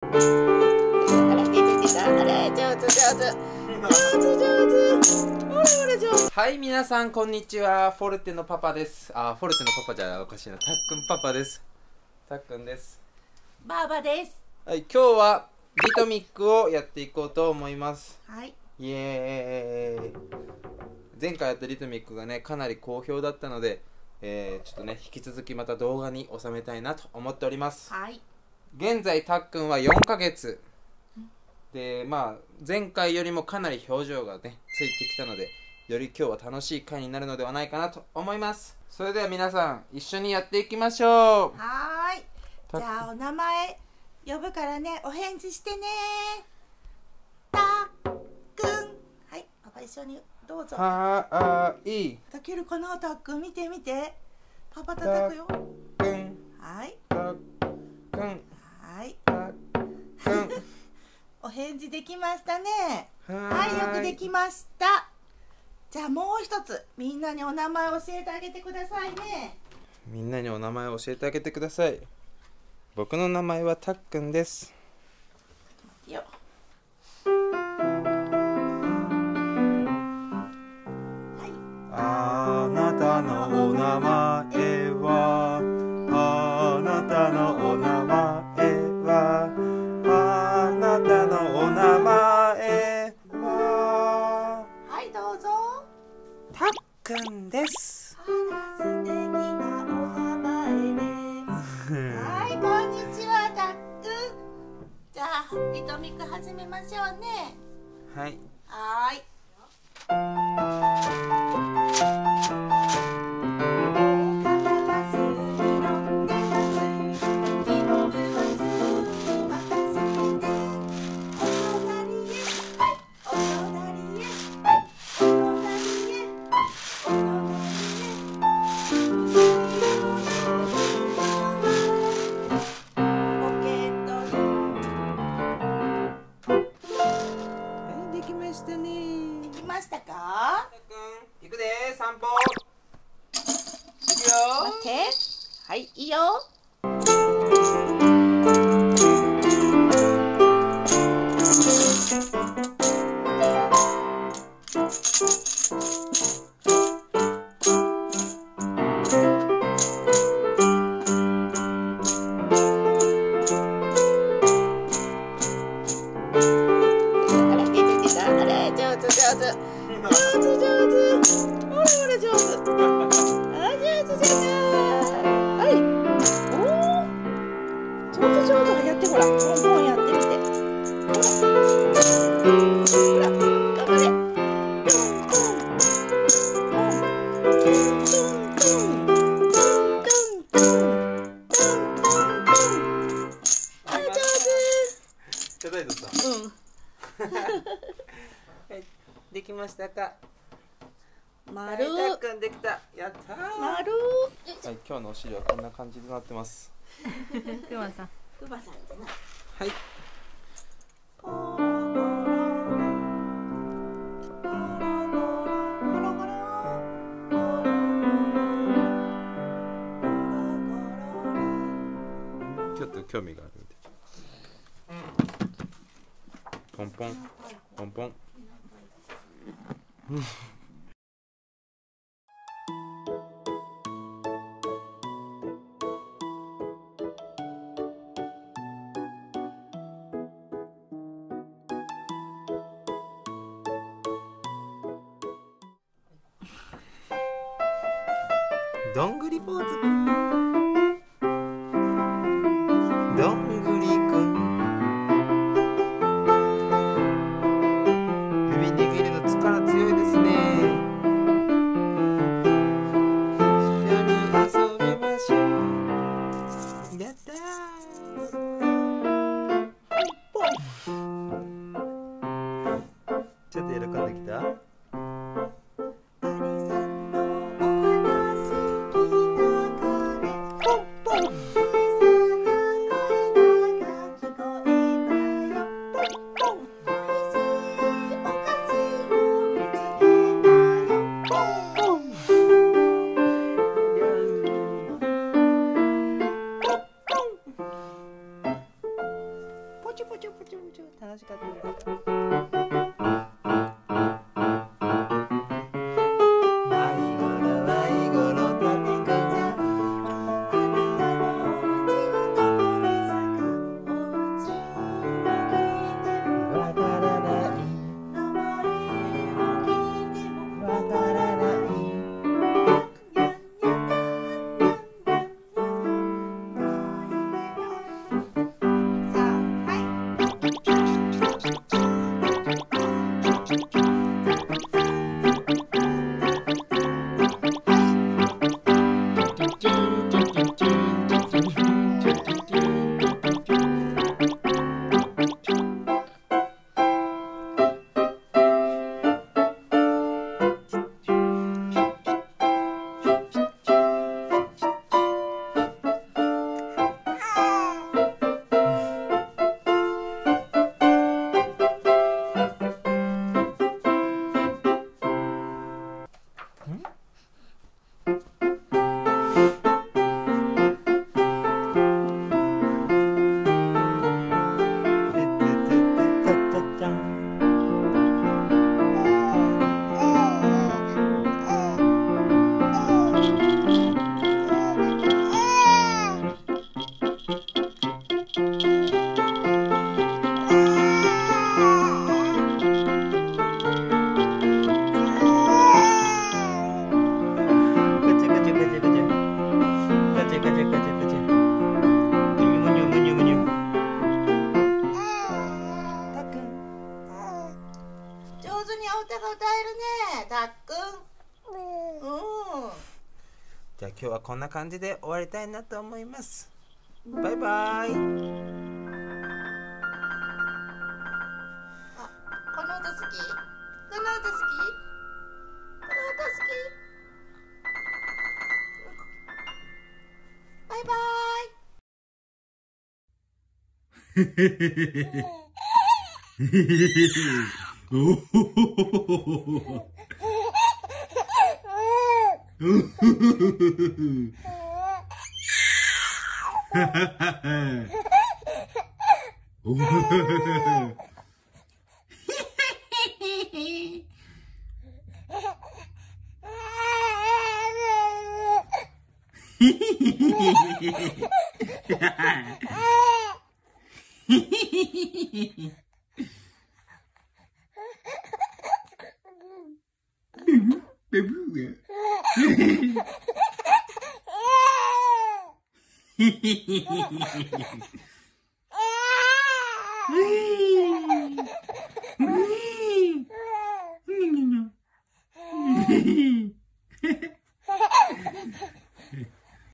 はい、皆さんこんにちは。フォルテのパパです。フォルテのパパじゃおかしいな。たっくんパパです。たっくんです。 ばあばです。 はい、今日はリトミックをやっていこうと思います。 はい。 イエーイ。前回やったリトミックがね、かなり好評だったので、ちょっとね、引き続きまた動画に収めたいなと思っております。 はい。 現在たっくんは4ヶ月で、前回よりもかなり表情がねついてきたので、より今日は楽しい回になるのではないかなと思います。それでは皆さん一緒にやっていきましょう。 はーい。じゃあお名前呼ぶからね、お返事してね。たっくん。はい、パパ一緒にどうぞ。 はーい。 叩けるかな、たっくん。見て見て。パパ叩くよ。 たっくん。 はい。 たっくん。 はい。 たっくん。 お返事できましたね。 はい、 よくできました。じゃあもう一つ、みんなにお名前教えてあげてくださいね。 みんなにお名前を教えてあげてください。僕の名前はたっくんです。 よ。 あなたのお名前は、あなたのお名前は、あなたのお名前は、 はいどうぞ。 たっくんです。 あら素敵なお名前ね。はい、こんにちは、たっくん。じゃあリトミック始めましょうね。 はい。 はーい。 できましたね。 できましたか？ たっくん、行くで、散歩。行くよ。 待って。はい、いいよ。 できましたか？ 丸。 たっくんできた。やったー。 丸。 はい、今日のお尻はこんな感じになってます。 くまさん。くまさんじゃない。 はい。ちょっと興味があるんで。ポンポンポンポン。どんぐりポーズくん。どんぐりくん。指握りの力強いですね。一緒に遊びましょう。やったー。ポン。ちょっと喜んできた？ アリさんのお話聞いたかね。 チュポチュポチュポチュ楽しかったです。じゃあ今日はこんな感じで終わりたいなと思います。バイバイ。 この音好き？この音好き？この音好き？バイバイ。